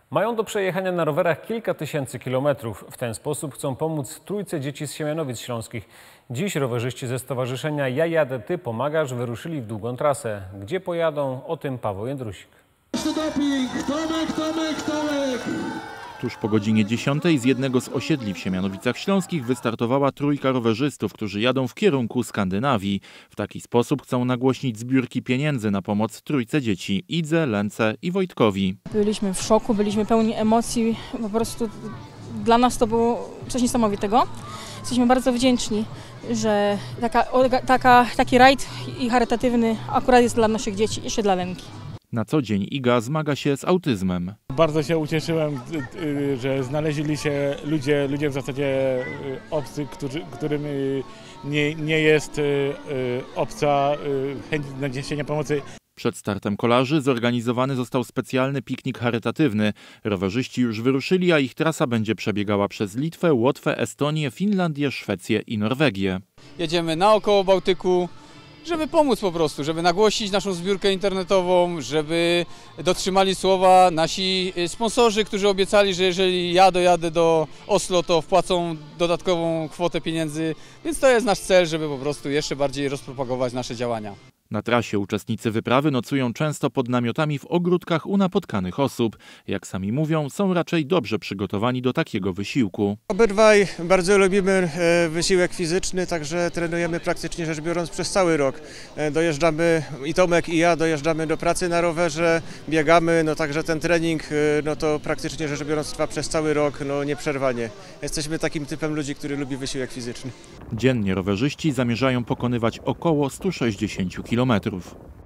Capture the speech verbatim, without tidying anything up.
Mają do przejechania na rowerach kilka tysięcy kilometrów. W ten sposób chcą pomóc trójce dzieci z Siemianowic Śląskich. Dziś rowerzyści ze stowarzyszenia Ja jadę, ty pomagasz wyruszyli w długą trasę. Gdzie pojadą? O tym Paweł Jędrusik. Tomek, Tomek, Tomek! Tuż po godzinie dziesiątej z jednego z osiedli w Siemianowicach Śląskich wystartowała trójka rowerzystów, którzy jadą w kierunku Skandynawii. W taki sposób chcą nagłośnić zbiórki pieniędzy na pomoc trójce dzieci – Idze, Lence i Wojtkowi. Byliśmy w szoku, byliśmy pełni emocji, po prostu dla nas to było coś niesamowitego. Jesteśmy bardzo wdzięczni, że taka, taka, taki rajd i charytatywny akurat jest dla naszych dzieci, jeszcze dla Lenki. Na co dzień Iga zmaga się z autyzmem. Bardzo się ucieszyłem, że znaleźli się ludzie, ludzie w zasadzie obcy, którzy, którym nie, nie jest obca chęć niesienia pomocy. Przed startem kolarzy zorganizowany został specjalny piknik charytatywny. Rowerzyści już wyruszyli, a ich trasa będzie przebiegała przez Litwę, Łotwę, Estonię, Finlandię, Szwecję i Norwegię. Jedziemy naokoło Bałtyku, żeby pomóc po prostu, żeby nagłośnić naszą zbiórkę internetową, żeby dotrzymali słowa nasi sponsorzy, którzy obiecali, że jeżeli ja dojadę do Oslo, to wpłacą dodatkową kwotę pieniędzy, więc to jest nasz cel, żeby po prostu jeszcze bardziej rozpropagować nasze działania. Na trasie uczestnicy wyprawy nocują często pod namiotami w ogródkach u napotkanych osób. Jak sami mówią, są raczej dobrze przygotowani do takiego wysiłku. Obydwaj bardzo lubimy wysiłek fizyczny, także trenujemy praktycznie rzecz biorąc przez cały rok. Dojeżdżamy, i Tomek i ja dojeżdżamy do pracy na rowerze, biegamy, no także ten trening no to praktycznie rzecz biorąc trwa przez cały rok, no nieprzerwanie. Jesteśmy takim typem ludzi, który lubi wysiłek fizyczny. Dziennie rowerzyści zamierzają pokonywać około sto sześćdziesiąt kilometrów.